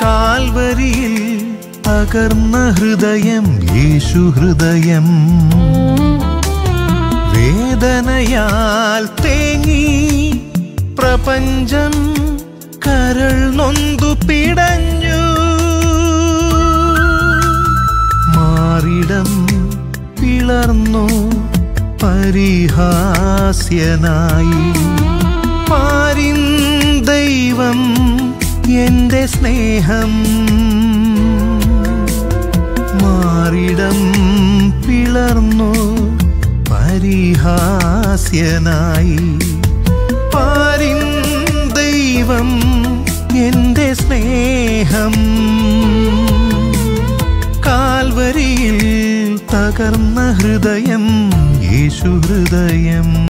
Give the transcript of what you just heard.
കാൽവരിയിൽ തകർന്ന ഹൃദയം യേശു ഹൃദയം വേദനയാൽ തേങ്ങി പ്രപഞ്ചം കരൾ നൊന്തു പിടഞ്ഞു മാറിടം പിളർന്നു പരിഹാസ്യനായി പാരിൻ ദൈവം എന്റെ സ്നേഹം മാറിടം പിളർന്നു പരിഹാസ്യനായി പാരിൻ ദൈവം എന്റെ സ്നേഹം കാൽവരിയിൽ തകർന്ന ഹൃദയം യേശു ഹൃദയം